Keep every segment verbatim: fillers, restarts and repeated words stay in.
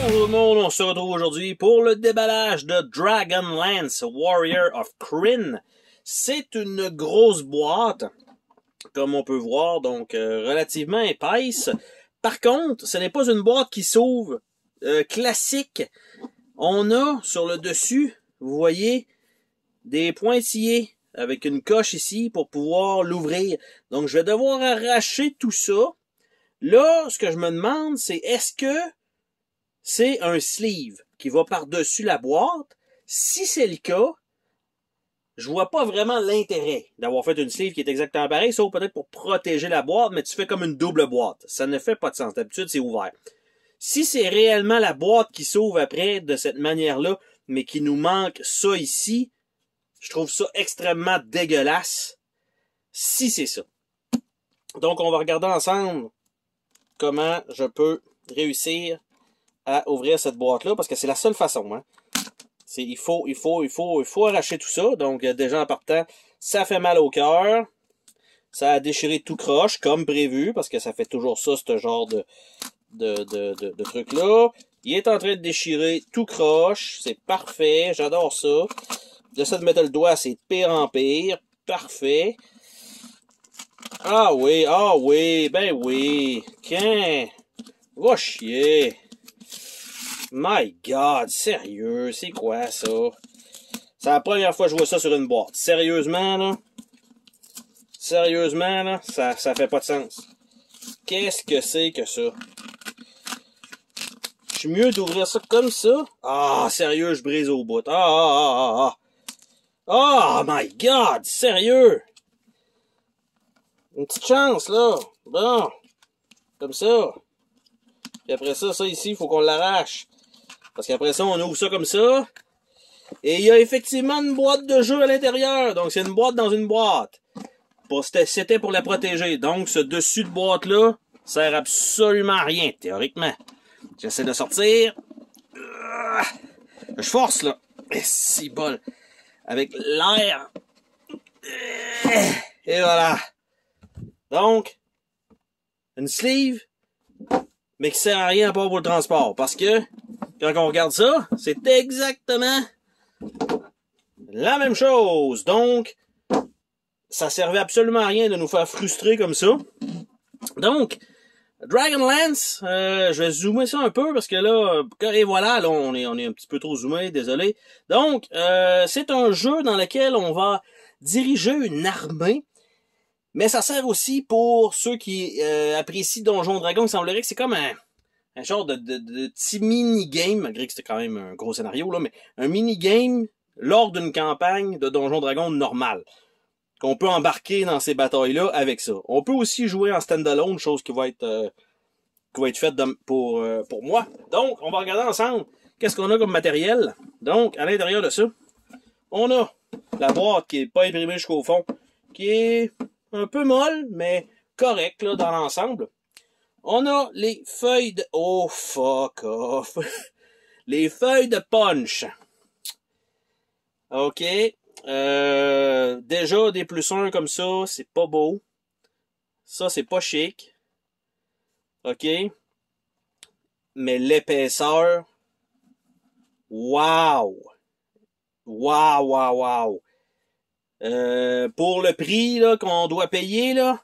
Bonjour tout le monde, on se retrouve aujourd'hui pour le déballage de Dragonlance Warrior of Krynn. C'est une grosse boîte, comme on peut voir, donc euh, relativement épaisse. Par contre, ce n'est pas une boîte qui s'ouvre euh, classique. On a sur le dessus, vous voyez, des pointillés avec une coche ici pour pouvoir l'ouvrir. Donc je vais devoir arracher tout ça. Là, ce que je me demande, c'est est-ce que c'est un sleeve qui va par-dessus la boîte? Si c'est le cas, je vois pas vraiment l'intérêt d'avoir fait une sleeve qui est exactement pareille, sauf peut-être pour protéger la boîte, mais tu fais comme une double boîte. Ça ne fait pas de sens. D'habitude, c'est ouvert. Si c'est réellement la boîte qui s'ouvre après de cette manière-là, mais qui nous manque ça ici, je trouve ça extrêmement dégueulasse. Si c'est ça. Donc, on va regarder ensemble comment je peux réussir à ouvrir cette boîte-là, parce que c'est la seule façon, hein. C'est, il faut, il faut, il faut, il faut arracher tout ça. Donc, déjà en partant, ça fait mal au cœur. Ça a déchiré tout croche, comme prévu, parce que ça fait toujours ça, ce genre de, de, de, de, de truc-là. Il est en train de déchirer tout croche. C'est parfait. J'adore ça. J'essaie de mettre le doigt, c'est de pire en pire. Parfait. Ah oui, ah oui, ben oui. Qu'un, va chier. My God, sérieux, c'est quoi ça? C'est la première fois que je vois ça sur une boîte. Sérieusement, là? Sérieusement, là? Ça, ça fait pas de sens. Qu'est-ce que c'est que ça? Je suis mieux d'ouvrir ça comme ça? Ah, sérieux, je brise au bout. Ah, ah, ah, ah, ah. Oh my God, sérieux? Une petite chance, là. Bon. Comme ça. Puis après ça, ça ici, il faut qu'on l'arrache. Parce qu'après ça, on ouvre ça comme ça. Et il y a effectivement une boîte de jeu à l'intérieur. Donc, c'est une boîte dans une boîte. C'était pour la protéger. Donc, ce dessus de boîte-là sert absolument à rien, théoriquement. J'essaie de sortir. Je force, là. Et si bol. Avec l'air. Et voilà. Donc, une sleeve, mais qui sert à rien à part pour le transport. Parce que, quand on regarde ça, c'est exactement la même chose. Donc, ça servait absolument à rien de nous faire frustrer comme ça. Donc, Dragonlance, euh, je vais zoomer ça un peu parce que là, et voilà, là, on est, on est un petit peu trop zoomé, désolé. Donc, euh, c'est un jeu dans lequel on va diriger une armée. Mais ça sert aussi pour ceux qui euh, apprécient Donjons Dragons. Il semblerait que c'est comme un, un genre de, de, de petit mini-game, malgré que c'était quand même un gros scénario, là, mais un mini-game lors d'une campagne de Donjons Dragons normale. Qu'on peut embarquer dans ces batailles-là avec ça. On peut aussi jouer en stand-alone, chose qui va être euh, qui va être faite de, pour, euh, pour moi. Donc, on va regarder ensemble qu'est-ce qu'on a comme matériel. Donc, à l'intérieur de ça, on a la boîte qui est pas imprimée jusqu'au fond, qui est un peu molle, mais correct là, dans l'ensemble. On a les feuilles de... Oh, fuck off! Les feuilles de punch. OK. Euh, déjà, des plus un comme ça, c'est pas beau. Ça, c'est pas chic. OK. Mais l'épaisseur... Wow! Wow, wow, wow! Euh, pour le prix là qu'on doit payer, là,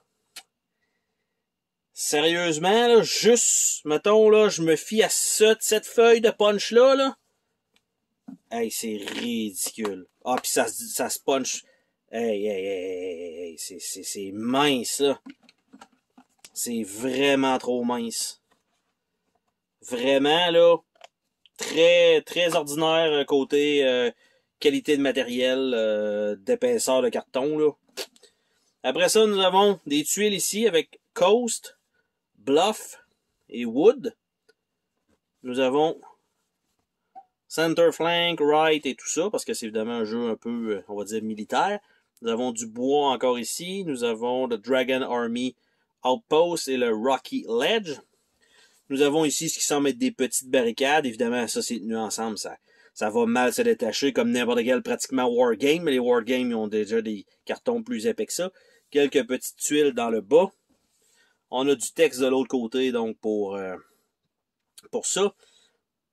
sérieusement, là, juste, mettons, là, je me fie à cette, cette feuille de punch-là, là. Hey, c'est ridicule. Ah, puis ça, ça se punch. Hey, hey, hey, hey, c'est, c'est, c'est mince, là. C'est vraiment trop mince. Vraiment, là, très, très ordinaire côté euh, qualité de matériel, euh, d'épaisseur de carton, là. Après ça, nous avons des tuiles ici avec Coast, Bluff et Wood. Nous avons Center Flank, Right et tout ça, parce que c'est évidemment un jeu un peu, on va dire, militaire. Nous avons du bois encore ici. Nous avons le Dragon Army Outpost et le Rocky Ledge. Nous avons ici ce qui semble être des petites barricades. Évidemment, ça, c'est tenu ensemble. Ça, ça va mal se détacher comme n'importe quel pratiquement wargame. Mais les wargames, ils ont déjà des cartons plus épais que ça. Quelques petites tuiles dans le bas. On a du texte de l'autre côté, donc, pour, euh, pour ça.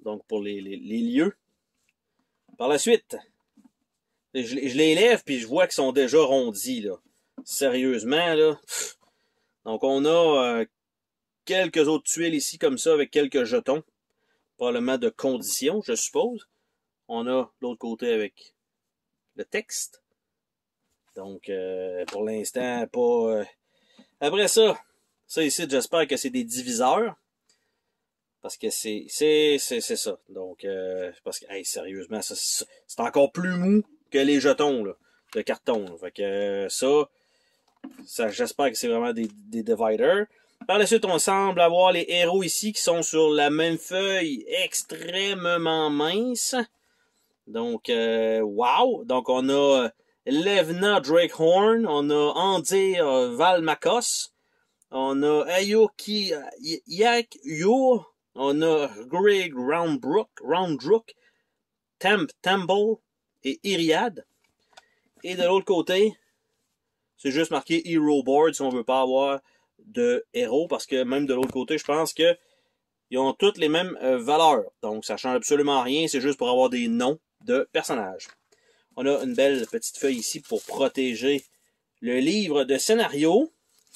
donc pour les, les, les lieux. Par la suite, je, je les lève puis je vois qu'ils sont déjà rondis, là. Sérieusement, là. Donc on a euh, quelques autres tuiles ici comme ça avec quelques jetons. Probablement de conditions, je suppose. On a l'autre côté avec le texte. Donc, euh, pour l'instant, pas... Euh... Après ça, ça ici, j'espère que c'est des diviseurs. Parce que c'est c'est c'est c'est ça. Donc, euh, parce que, hey, sérieusement, c'est encore plus mou que les jetons là, de carton. Là. Fait que euh, ça, ça j'espère que c'est vraiment des, des dividers. Par la suite, on semble avoir les héros ici qui sont sur la même feuille extrêmement mince. Donc, euh, wow! Donc, on a Levna Drakehorn, on a Andir euh, Valmakos, on a Ayoki Yak Yo, on a Greg Roundbrook, Roundbrook, Temp, Temple et Iriad. Et de l'autre côté, c'est juste marqué Hero Board si on veut pas avoir de héros, parce que même de l'autre côté, je pense que ils ont toutes les mêmes euh, valeurs. Donc, ça change absolument rien, c'est juste pour avoir des noms de personnages. On a une belle petite feuille ici pour protéger le livre de scénario,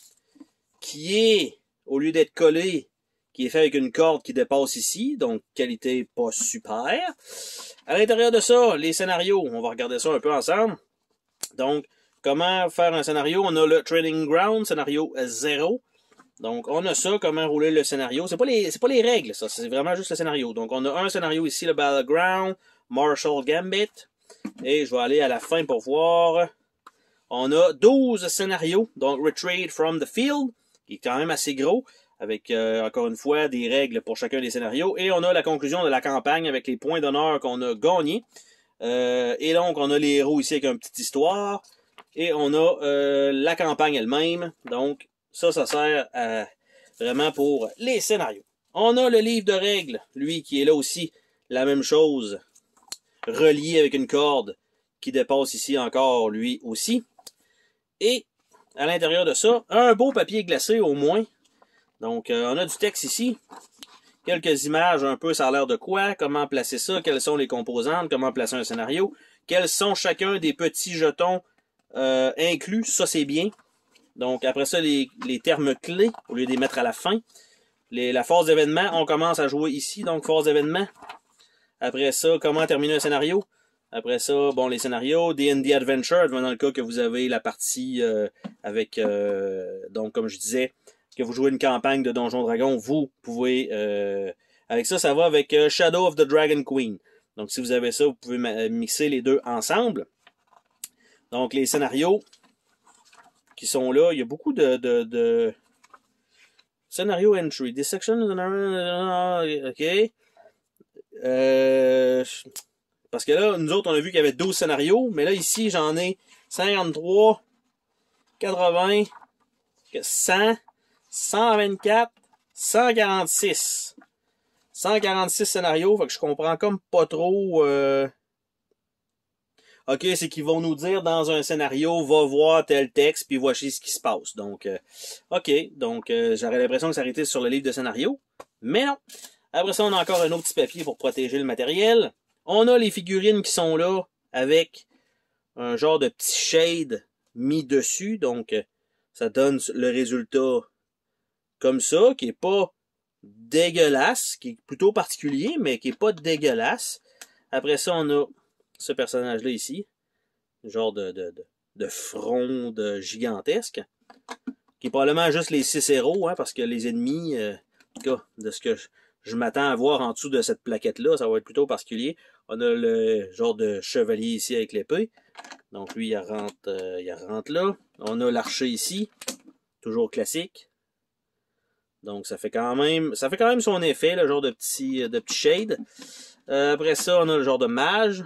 qui est, au lieu d'être collé, qui est fait avec une corde qui dépasse ici, donc qualité pas super. À l'intérieur de ça, les scénarios, on va regarder ça un peu ensemble. Donc, comment faire un scénario? On a le Training Ground, scénario zéro. Donc, on a ça, comment rouler le scénario. C'est pas les, c'est pas les règles, ça. C'est vraiment juste le scénario. Donc, on a un scénario ici, le Battleground, Marshall Gambit. Et je vais aller à la fin pour voir. On a douze scénarios. Donc, Retreat from the Field, qui est quand même assez gros, avec, euh, encore une fois, des règles pour chacun des scénarios. Et on a la conclusion de la campagne avec les points d'honneur qu'on a gagnés. Euh, et donc, on a les héros ici avec une petite histoire. Et on a euh, la campagne elle-même. Donc, ça, ça sert à, vraiment pour les scénarios. On a le livre de règles, lui, qui est là aussi la même chose, relié avec une corde qui dépasse ici encore, lui aussi. Et à l'intérieur de ça, un beau papier glacé au moins. Donc, euh, on a du texte ici. Quelques images un peu, ça a l'air de quoi, comment placer ça, quelles sont les composantes, comment placer un scénario, quels sont chacun des petits jetons euh, inclus, ça c'est bien. Donc, après ça, les, les termes clés, au lieu de les mettre à la fin. Les, la force d'événement, on commence à jouer ici, donc force d'événement. Après ça, comment terminer un scénario. Après ça, bon, les scénarios, D and D Adventure, dans le cas que vous avez la partie euh, avec, euh, donc comme je disais, que vous jouez une campagne de Donjon Dragon, vous pouvez, euh, avec ça, ça va avec euh, Shadow of the Dragon Queen. Donc, si vous avez ça, vous pouvez mixer les deux ensemble. Donc, les scénarios qui sont là, il y a beaucoup de, de, de... scénario entry, dissection, ok. Euh... Parce que là, nous autres, on a vu qu'il y avait douze scénarios, mais là, ici, j'en ai cinquante-trois, quatre-vingts, cent, cent vingt-quatre, cent quarante-six. cent quarante-six scénarios, fait que je comprends comme pas trop... Euh... OK, c'est qu'ils vont nous dire dans un scénario, va voir tel texte, puis voici ce qui se passe. Donc, euh, OK, donc euh, j'aurais l'impression que ça arrêtait sur le livre de scénario, mais non. Après ça, on a encore un autre petit papier pour protéger le matériel. On a les figurines qui sont là, avec un genre de petit shade mis dessus, donc ça donne le résultat comme ça, qui est pas dégueulasse, qui est plutôt particulier, mais qui est pas dégueulasse. Après ça, on a ce personnage-là ici, genre de, de, de, de fronde gigantesque, qui est probablement juste les six héros, hein, parce que les ennemis, euh, en tout cas, de ce que je, je m'attends à voir en dessous de cette plaquette-là, ça va être plutôt particulier. On a le genre de chevalier ici avec l'épée, donc lui, il rentre, euh, il rentre là. On a l'archer ici, toujours classique. Donc ça fait quand même, ça fait quand même son effet, le genre de petit, de petit shade. Euh, après ça, on a le genre de mage,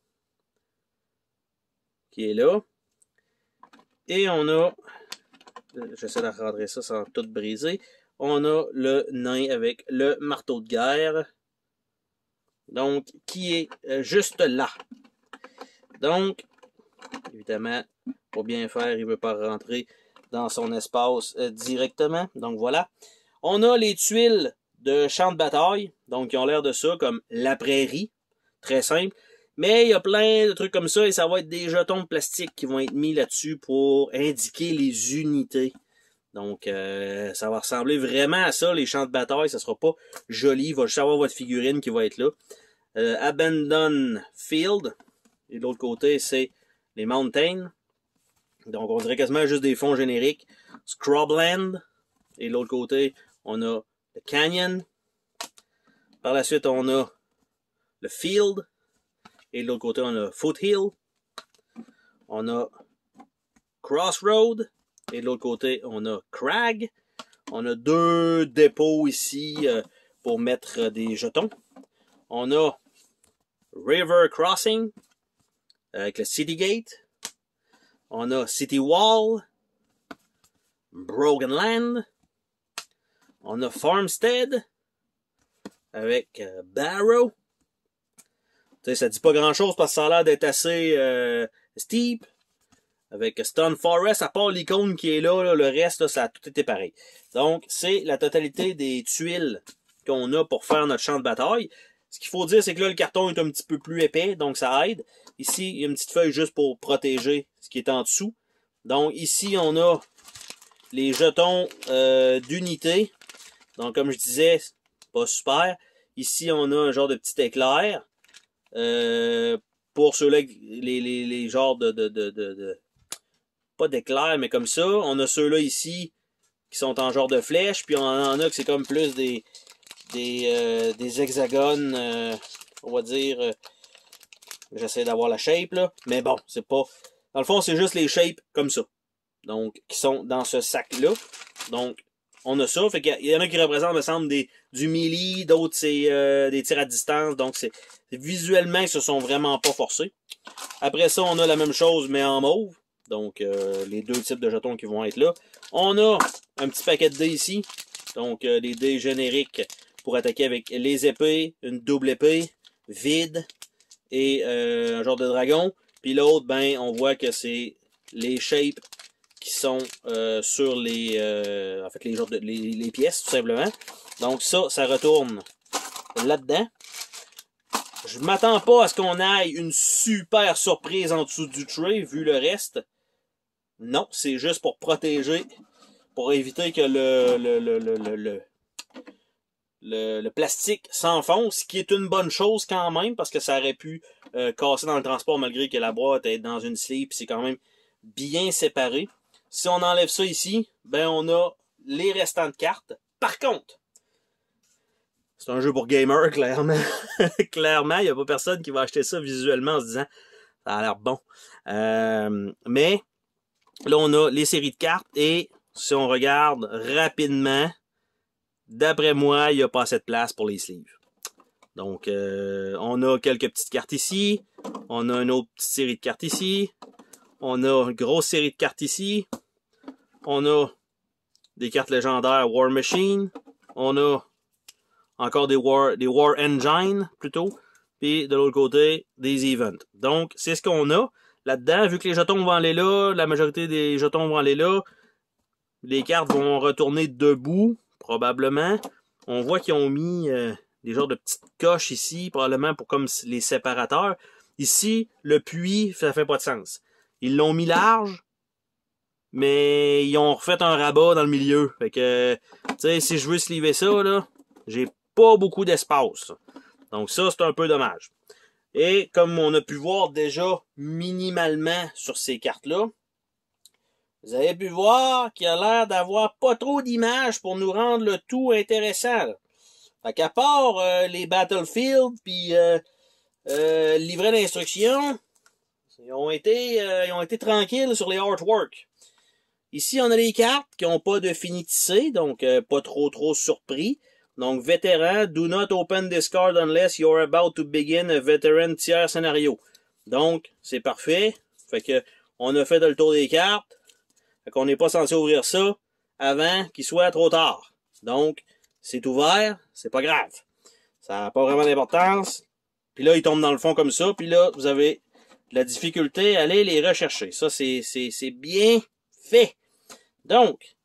qui est là. Et on a, j'essaie de rentrer ça sans tout briser, on a le nain avec le marteau de guerre, donc qui est juste là. Donc, évidemment, pour bien faire, il ne veut pas rentrer dans son espace euh, directement. Donc voilà. On a les tuiles de champs de bataille. Donc, ils ont l'air de ça, comme la prairie. Très simple. Mais il y a plein de trucs comme ça et ça va être des jetons de plastique qui vont être mis là-dessus pour indiquer les unités. Donc, euh, ça va ressembler vraiment à ça, les champs de bataille. Ça sera pas joli. Il va juste avoir votre figurine qui va être là. Euh, Abandon Field. Et de l'autre côté, c'est les Mountains. Donc, on dirait quasiment juste des fonds génériques. Scrubland. Et de l'autre côté, on a le Canyon. Par la suite, on a le Field. Et de l'autre côté, on a Foothill. On a Crossroad. Et de l'autre côté, on a Crag. On a deux dépôts ici euh, pour mettre des jetons. On a River Crossing avec le City Gate. On a City Wall. Broken Land. On a Farmstead avec euh, Barrow. Tu sais, ça dit pas grand-chose parce que ça a l'air d'être assez euh, steep. Avec Stone Forest, à part l'icône qui est là, là le reste, là, ça a tout été pareil. Donc, c'est la totalité des tuiles qu'on a pour faire notre champ de bataille. Ce qu'il faut dire, c'est que là, le carton est un petit peu plus épais, donc ça aide. Ici, il y a une petite feuille juste pour protéger ce qui est en dessous. Donc, ici, on a les jetons euh, d'unité. Donc, comme je disais, pas super. Ici, on a un genre de petit éclair. Euh, pour ceux-là, les, les, les genres de, de, de, de, de pas d'éclair, mais comme ça. On a ceux-là ici qui sont en genre de flèche, puis on en a que c'est comme plus des des, euh, des hexagones, euh, on va dire. Euh, J'essaie d'avoir la shape là, mais bon, c'est pas. Dans le fond, c'est juste les shapes comme ça. Donc, qui sont dans ce sac-là. Donc, on a ça. Fait qu'il y en a qui représentent, me semble, des, du melee, d'autres c'est euh, des tirs à distance. Donc, c'est visuellement, ils se sont vraiment pas forcés. Après ça, on a la même chose, mais en mauve. Donc, euh, les deux types de jetons qui vont être là. On a un petit paquet de dés ici. Donc, euh, les dés génériques pour attaquer avec les épées, une double épée, vide et euh, un genre de dragon. Puis l'autre, ben, on voit que c'est les shapes qui sont euh, sur les, euh, en fait, les, genres de, les, les pièces, tout simplement. Donc ça, ça retourne là-dedans. Je m'attends pas à ce qu'on aille une super surprise en dessous du tray, vu le reste. Non, c'est juste pour protéger, pour éviter que le, le, le, le, le, le, le, le plastique s'enfonce, ce qui est une bonne chose quand même, parce que ça aurait pu euh, casser dans le transport malgré que la boîte est dans une sleeve, puis c'est quand même bien séparé. Si on enlève ça ici, ben on a les restants de cartes. Par contre, c'est un jeu pour gamer, clairement. Clairement, il n'y a pas personne qui va acheter ça visuellement en se disant « ça a l'air bon euh, ». Mais là, on a les séries de cartes et si on regarde rapidement, d'après moi, il n'y a pas assez de place pour les sleeves. Donc, euh, on a quelques petites cartes ici. On a une autre petite série de cartes ici. On a une grosse série de cartes ici. On a des cartes légendaires War Machine. On a encore des War, des War Engine, plutôt. Puis, de l'autre côté, des Events. Donc, c'est ce qu'on a là-dedans. Vu que les jetons vont aller là, la majorité des jetons vont aller là, les cartes vont retourner debout, probablement. On voit qu'ils ont mis euh, des genres de petites coches ici, probablement pour comme les séparateurs. Ici, le puits, ça fait pas de sens. Ils l'ont mis large, mais ils ont refait un rabat dans le milieu. Fait que, tu sais, si je veux sleever ça, là, j'ai pas beaucoup d'espace. Donc ça, c'est un peu dommage. Et comme on a pu voir déjà minimalement sur ces cartes-là, vous avez pu voir qu'il a l'air d'avoir pas trop d'images pour nous rendre le tout intéressant. Là. Fait qu'à part euh, les Battlefield puis euh, euh, le livret d'instructions, ils ont été euh, ils ont été tranquilles sur les artworks. Ici, on a les cartes qui n'ont pas de finitissé, donc euh, pas trop trop surpris. Donc, vétéran, do not open this card unless you're about to begin a veteran tiers scénario. Donc, c'est parfait. Fait que on a fait le tour des cartes. Fait qu'on n'est pas censé ouvrir ça avant qu'il soit trop tard. Donc, c'est ouvert, c'est pas grave. Ça n'a pas vraiment d'importance. Puis là, il tombe dans le fond comme ça. Puis là, vous avez la difficulté à aller les rechercher. Ça, c'est c'est bien fait. Donc,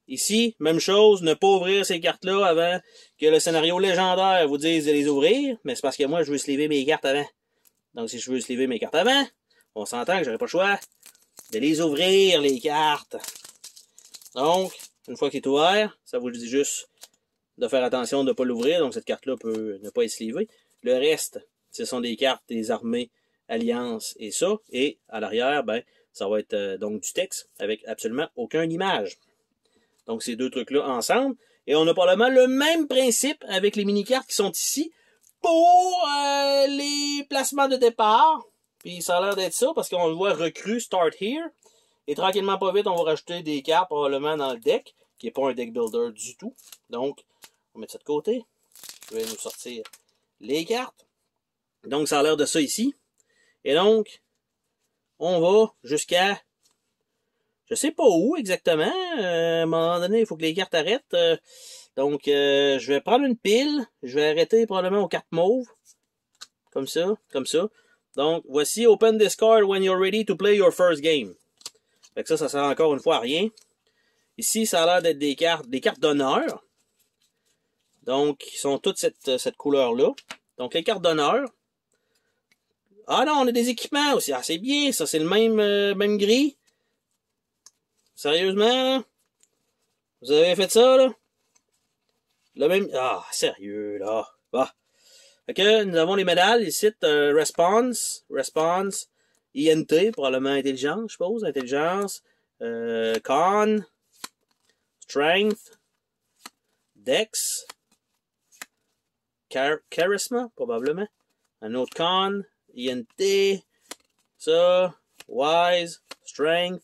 Ici, même chose, ne pas ouvrir ces cartes-là avant que le scénario légendaire vous dise de les ouvrir, mais c'est parce que moi, je veux sleever mes cartes avant. Donc, si je veux sleever mes cartes avant, on s'entend que j'aurai pas le choix de les ouvrir, les cartes. Donc, une fois qu'il est ouvert, ça vous dit juste de faire attention de ne pas l'ouvrir, donc cette carte-là peut ne pas être sleevée. Le reste, ce sont des cartes des armées, alliances et ça, et à l'arrière, ben, ça va être euh, donc du texte avec absolument aucune image. Donc, ces deux trucs-là ensemble. Et on a probablement le même principe avec les mini-cartes qui sont ici pour euh, les placements de départ. Puis ça a l'air d'être ça parce qu'on le voit recrue, start here. Et tranquillement, pas vite, on va rajouter des cartes probablement dans le deck, qui n'est pas un deck builder du tout. Donc, on va mettre ça de côté. Je vais nous sortir les cartes. Donc, ça a l'air de ça ici. Et donc, on va jusqu'à... Je sais pas où exactement. Euh, à un moment donné, il faut que les cartes arrêtent. Euh, donc, euh, je vais prendre une pile. Je vais arrêter probablement aux cartes mauves. Comme ça, comme ça. Donc, voici Open Discard when you're ready to play your first game. Fait que ça, ça sert encore une fois à rien. Ici, ça a l'air d'être des cartes, des cartes d'honneur. Donc, qui sont toutes cette, cette couleur-là. Donc, les cartes d'honneur. Ah non, on a des équipements aussi. Ah, c'est bien, ça, c'est le même, euh, même gris. Sérieusement, là? Vous avez fait ça, là? Le même... Ah, sérieux, là. Bah. Fait que nous avons les médailles ici. Euh, response, Response, I N T, probablement intelligence, je suppose. Intelligence. Euh, con. Strength. Dex. Char Charisma, probablement. Un autre con. I N T. Ça. Wise. Strength.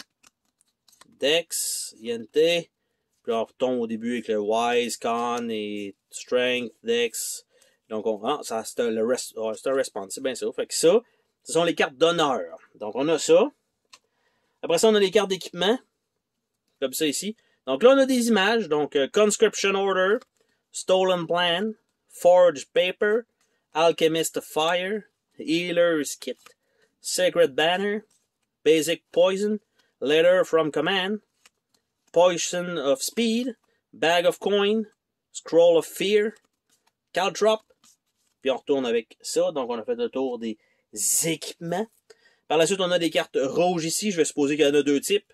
Dex, I N T, puis on retombe au début avec le Wise, Con et Strength, Dex. Donc, on, ah, ça, c'est le rest, oh, c'est un response, c'est bien ça. Fait que ça, ce sont les cartes d'honneur. Donc, on a ça. Après ça, on a les cartes d'équipement, comme ça ici. Donc là, on a des images. Donc, uh, Conscription Order, Stolen Plan, Forged Paper, Alchemist Fire, Healer's Kit, Sacred Banner, Basic Poison, Letter from Command, Poison of Speed, Bag of Coin, Scroll of Fear, Caltrop, puis on retourne avec ça. Donc on a fait le tour des équipements. Par la suite, on a des cartes rouges ici. Je vais supposer qu'il y en a deux types.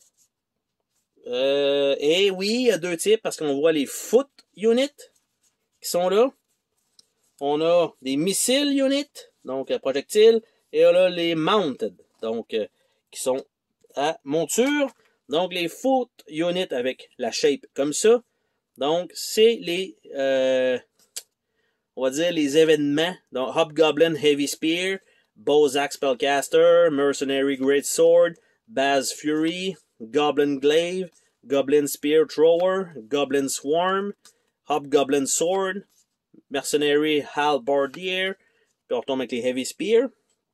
Euh, et oui, il y a deux types parce qu'on voit les Foot Units qui sont là. On a des Missile Units, donc projectiles, et on a les Mounted, donc euh, qui sont à monture. Donc, les Foot Units avec la shape comme ça. Donc, c'est les, euh, on va dire, les événements. Donc, Hobgoblin Heavy Spear, Bozak Spellcaster, Mercenary Great Sword, Baz Fury, Goblin Glaive, Goblin Spear Thrower, Goblin Swarm, Hobgoblin Sword, Mercenary Halbardier, puis on retombe avec les Heavy Spear.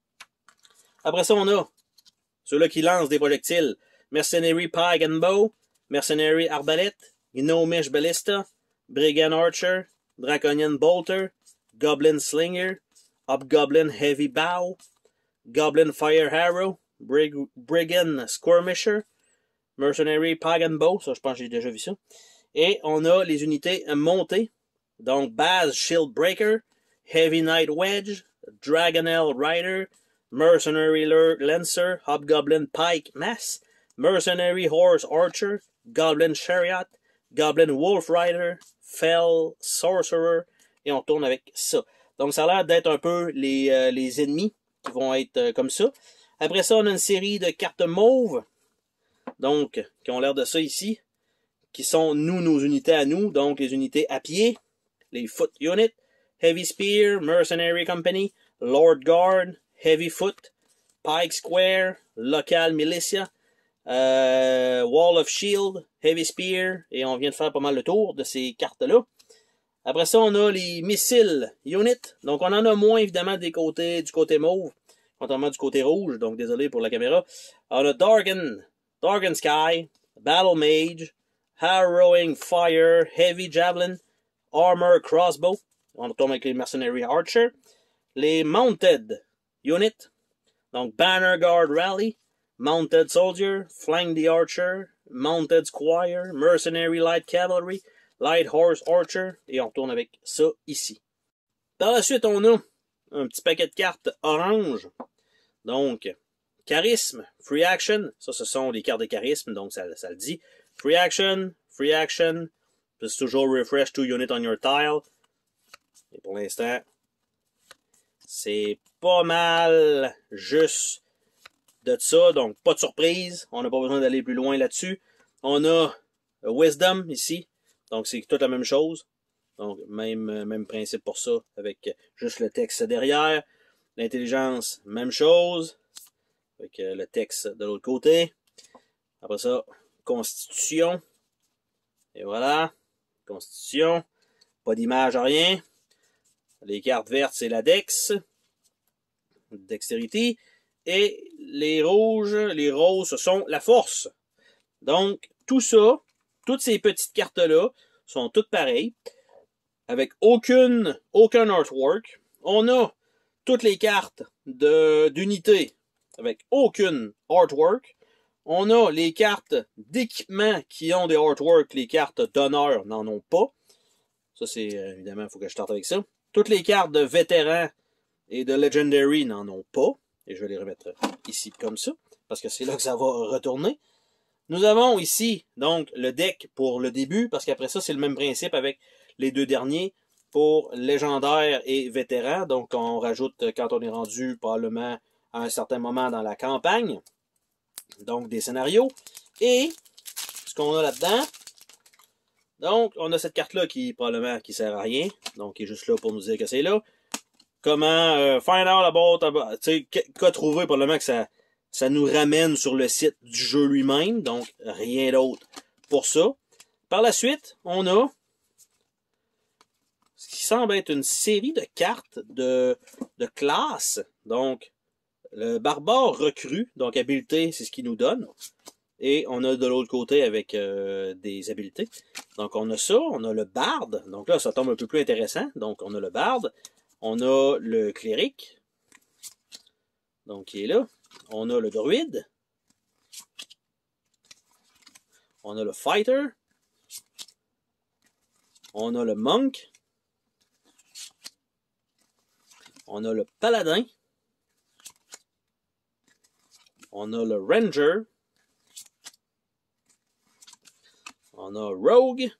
Après ça, on a ceux-là qui lancent des projectiles. Mercenary Pike and Bow, Mercenary Arbalète, Gnomish Ballista, Brigand Archer, Draconian Bolter, Goblin Slinger, Hobgoblin Heavy Bow, Goblin Fire Arrow, Brig Brigand Skirmisher, Mercenary Pike and Bow, ça je pense que j'ai déjà vu ça. Et on a les unités montées. Donc Baz Shield Breaker, Heavy Knight Wedge, Dragonel Rider, Mercenary Lancer, Hobgoblin Pike Mass, Mercenary Horse Archer, Goblin Chariot, Goblin Wolf Rider, Fell Sorcerer, et on tourne avec ça. Donc ça a l'air d'être un peu les, euh, les ennemis qui vont être euh, comme ça. Après ça, on a une série de cartes mauves, donc qui ont l'air de ça ici, qui sont nous, nos unités à nous, donc les unités à pied, les Foot Unit, Heavy Spear, Mercenary Company, Lord Guard, Heavy Foot, Pike Square, Local Militia, euh, Wall of Shield, Heavy Spear, et on vient de faire pas mal le tour de ces cartes-là. Après ça, on a les Missile Unit, donc on en a moins évidemment des côtés, du côté mauve, contrairement du côté rouge, donc désolé pour la caméra. On a Darken, Darken Sky, Battle Mage, Harrowing Fire, Heavy Javelin, Armor Crossbow, on retombe avec les Mercenary Archer, les Mounted Unit, donc Banner Guard Rally, Mounted Soldier, Flank the Archer, Mounted Squire, Mercenary Light Cavalry, Light Horse Archer, et on retourne avec ça ici. Par la suite, on a un petit paquet de cartes orange. Donc, charisme, free action, ça ce sont les cartes de charisme, donc ça, ça le dit. Free action, free action, c'est toujours refresh two units on your tile. Et pour l'instant, c'est pas mal juste de ça, donc pas de surprise. On n'a pas besoin d'aller plus loin là-dessus. On a Wisdom ici, donc c'est toute la même chose. Donc même, même principe pour ça, avec juste le texte derrière. L'intelligence, même chose, avec le texte de l'autre côté. Après ça, Constitution. Et voilà, Constitution. Pas d'image, rien. Les cartes vertes, c'est la Dex. Dexterity. Et les rouges, les roses, ce sont la force. Donc, tout ça, toutes ces petites cartes-là, sont toutes pareilles. Avec aucune, aucun artwork. On a toutes les cartes d'unité avec aucune artwork. On a les cartes d'équipement qui ont des artworks. Les cartes d'honneur n'en ont pas. Ça, c'est évidemment, il faut que je starte avec ça. Toutes les cartes de vétérans et de legendary n'en ont pas. Et je vais les remettre ici comme ça, parce que c'est là que ça va retourner. Nous avons ici, donc, le deck pour le début, parce qu'après ça, c'est le même principe avec les deux derniers pour légendaire et vétéran. Donc, on rajoute quand on est rendu probablement à un certain moment dans la campagne. Donc, des scénarios. Et, ce qu'on a là-dedans, donc, on a cette carte-là qui, probablement, qui sert à rien. Donc, qui est juste là pour nous dire que c'est là. Comment euh, find out about, tu sais, qu'a trouvé probablement que ça, ça nous ramène sur le site du jeu lui-même, donc rien d'autre pour ça. Par la suite, on a ce qui semble être une série de cartes de, de classe. Donc, le barbare recrue, donc habileté, c'est ce qu'il nous donne. Et on a de l'autre côté avec euh, des habiletés. Donc, on a ça, on a le barde. Donc là, ça tombe un peu plus intéressant. Donc, on a le barde. On a le cléric, donc qui est là. On a le druide. On a le fighter. On a le monk. On a le paladin. On a le ranger. On a rogue.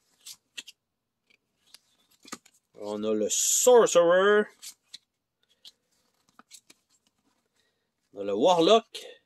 On a le sorcerer. On a le warlock.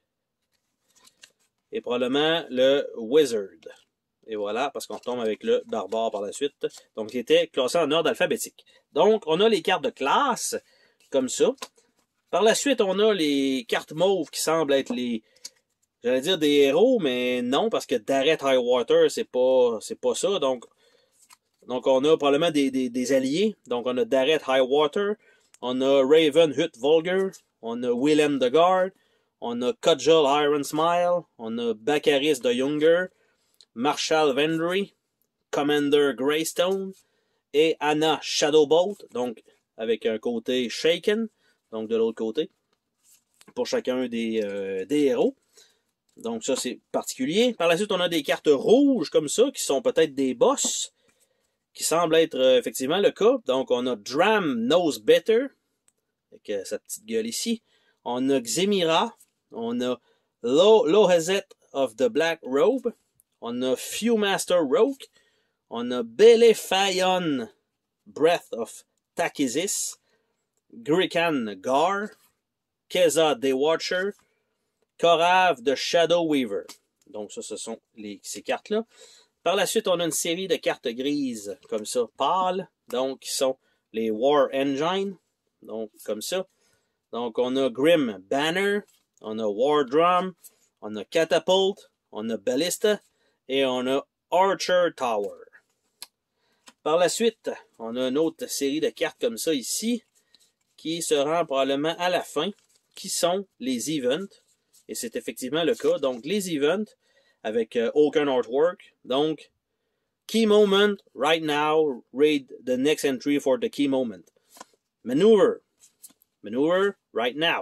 Et probablement le wizard. Et voilà, parce qu'on retombe avec le barbare par la suite. Donc, il était classé en ordre alphabétique. Donc, on a les cartes de classe, comme ça. Par la suite, on a les cartes mauves qui semblent être les... J'allais dire des héros, mais non, parce que Dareth Highwater, c'est pas, c'est pas ça. Donc, Donc, on a probablement des, des, des alliés. Donc, on a Dareth Highwater, on a Raven Hut Vulgar, on a Willem the Guard, on a Cudgel Iron Smile, on a Baccaris the Younger, Marshal Vendry, Commander Greystone et Anna Shadowbolt, donc avec un côté Shaken, donc de l'autre côté, pour chacun des, euh, des héros. Donc, ça, c'est particulier. Par la suite, on a des cartes rouges comme ça, qui sont peut-être des boss, qui semble être euh, effectivement le cas. Donc, on a Dram Knows Better, avec euh, sa petite gueule ici. On a Xemira. On a Lohazet of the Black Robe. On a Viewmaster Rogue. On a Belefayon Breath of Takizis. Grikan Gar. Keza the Watcher. Korav the Shadow Weaver. Donc, ça, ce sont les, ces cartes-là. Par la suite, on a une série de cartes grises, comme ça, pâles, donc qui sont les War Engine, donc comme ça. Donc, on a Grim Banner, on a War Drum, on a Catapult, on a Ballista, et on a Archer Tower. Par la suite, on a une autre série de cartes comme ça ici, qui se rend probablement à la fin, qui sont les Events, et c'est effectivement le cas. Donc, les Events, avec euh, aucun artwork. Donc, Key Moment, right now, read the next entry for the Key Moment. Maneuver, Maneuver, right now.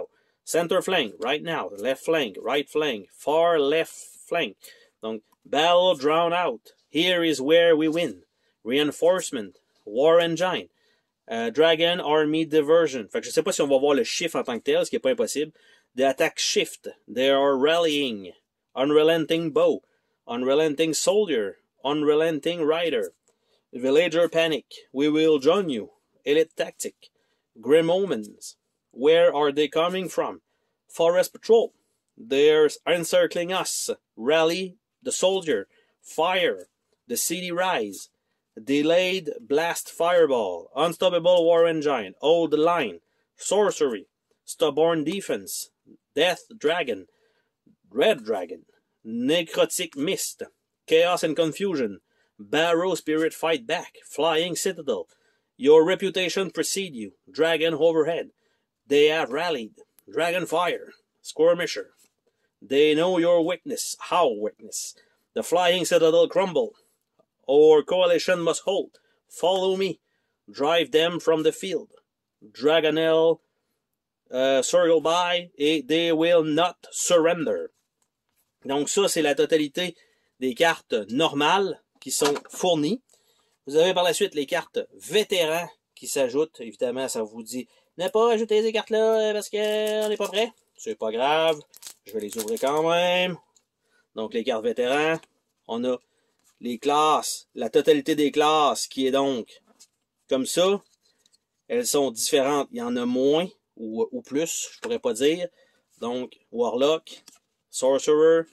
Center flank, right now. Left flank, right flank, far left flank. Donc, battle drown out. Here is where we win. Reinforcement, war engine. Uh, Dragon Army Diversion. Fait que je sais pas si on va voir le chiffre en tant que tel, ce qui est pas impossible. The attack shift. They are rallying. Unrelenting bow. Unrelenting soldier. Unrelenting rider. Villager panic. We will join you. Elite tactic. Grim omens. Where are they coming from? Forest patrol. They're encircling us. Rally the soldier. Fire. The city rise. Delayed blast fireball. Unstoppable war engine. Hold the line. Sorcery. Stubborn defense. Death dragon. Red dragon. Necrotic mist. Chaos and confusion. Barrow spirit fight back. Flying citadel. Your reputation precede you. Dragon overhead. They have rallied. Dragon fire. Skirmisher. They know your weakness. How weakness. The flying citadel crumble. Our coalition must hold. Follow me. Drive them from the field. Dragonel uh, circle by et they will not surrender. Donc ça, c'est la totalité des cartes normales qui sont fournies. Vous avez par la suite les cartes vétérans qui s'ajoutent. Évidemment, ça vous dit ne pas ajouter ces cartes-là parce qu'on n'est pas prêt. C'est pas grave. Je vais les ouvrir quand même. Donc les cartes vétérans, on a les classes, la totalité des classes qui est donc comme ça. Elles sont différentes. Il y en a moins ou, ou plus, je pourrais pas dire. Donc, Warlock, Sorcerer,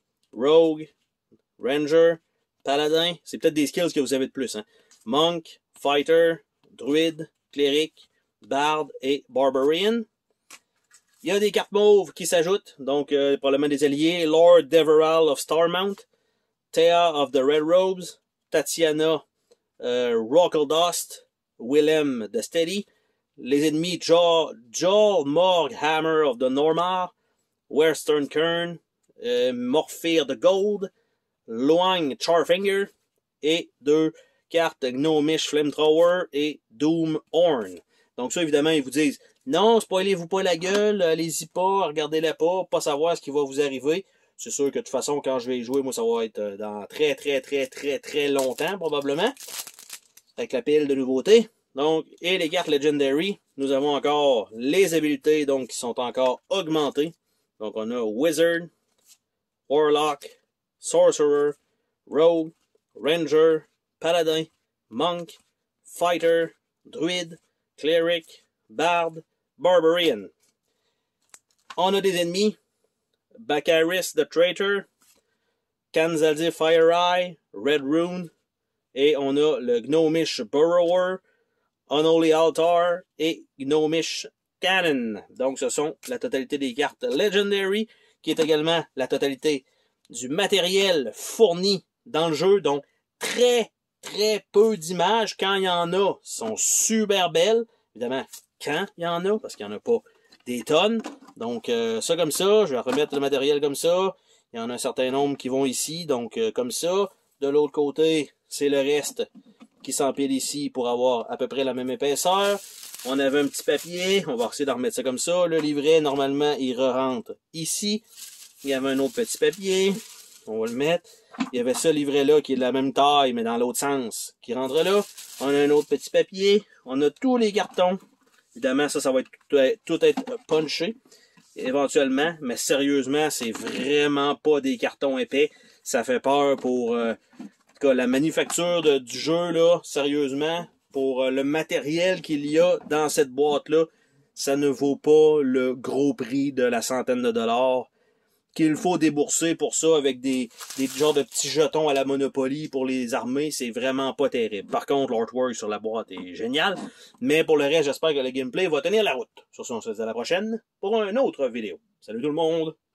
Rogue, Ranger, Paladin. C'est peut-être des skills que vous avez de plus. Hein. Monk, Fighter, Druide, Cleric, Bard et Barbarian. Il y a des cartes mauves qui s'ajoutent. Donc, euh, probablement des alliés. Lord Deverall of Starmount. Thea of the Red Robes, Tatiana uh, Rockledust, Willem the Steady, les ennemis Jaw, Jaw Morg Hammer of the Normar, Western Kern, uh, Morphir the Gold, Loang Charfinger, et deux cartes Gnomish Flamethrower et Doom Horn. Donc ça, évidemment, ils vous disent, non, spoilez-vous pas la gueule, allez-y pas, regardez-la pas, pas savoir ce qui va vous arriver. C'est sûr que de toute façon, quand je vais y jouer, moi, ça va être dans très, très, très, très, très longtemps, probablement. Avec la pile de nouveautés. Donc, et les cartes Legendary, nous avons encore les habiletés, donc, qui sont encore augmentées. Donc, on a Wizard, Warlock, Sorcerer, Rogue, Ranger, Paladin, Monk, Fighter, Druide, Cleric, Bard, Barbarian. On a des ennemis. Baccaris the Traitor, Kanzadi Fire Eye, Red Rune, et on a le Gnomish Burrower, Unholy Altar et Gnomish Cannon. Donc ce sont la totalité des cartes Legendary, qui est également la totalité du matériel fourni dans le jeu. Donc très très peu d'images. Quand il y en a, sont super belles. Évidemment, quand il y en a, parce qu'il n'y en a pas des tonnes. Donc, euh, ça comme ça, je vais remettre le matériel comme ça. Il y en a un certain nombre qui vont ici, donc euh, comme ça. De l'autre côté, c'est le reste qui s'empile ici pour avoir à peu près la même épaisseur. On avait un petit papier, on va essayer de remettre ça comme ça. Le livret, normalement, il re-rentre ici. Il y avait un autre petit papier, on va le mettre. Il y avait ce livret-là qui est de la même taille, mais dans l'autre sens, qui rentre là. On a un autre petit papier. On a tous les cartons. Évidemment, ça, ça va être tout, tout être punché, éventuellement. Mais sérieusement, c'est vraiment pas des cartons épais. Ça fait peur pour euh, en tout cas, la manufacture de, du jeu, là, sérieusement. Pour euh, le matériel qu'il y a dans cette boîte-là, ça ne vaut pas le gros prix de la centaine de dollars qu'il faut débourser pour ça avec des, des genres de petits jetons à la Monopoly pour les armées, c'est vraiment pas terrible. Par contre, l'artwork sur la boîte est génial, mais pour le reste, j'espère que le gameplay va tenir la route. Sur ce, on se dit à la prochaine pour une autre vidéo. Salut tout le monde!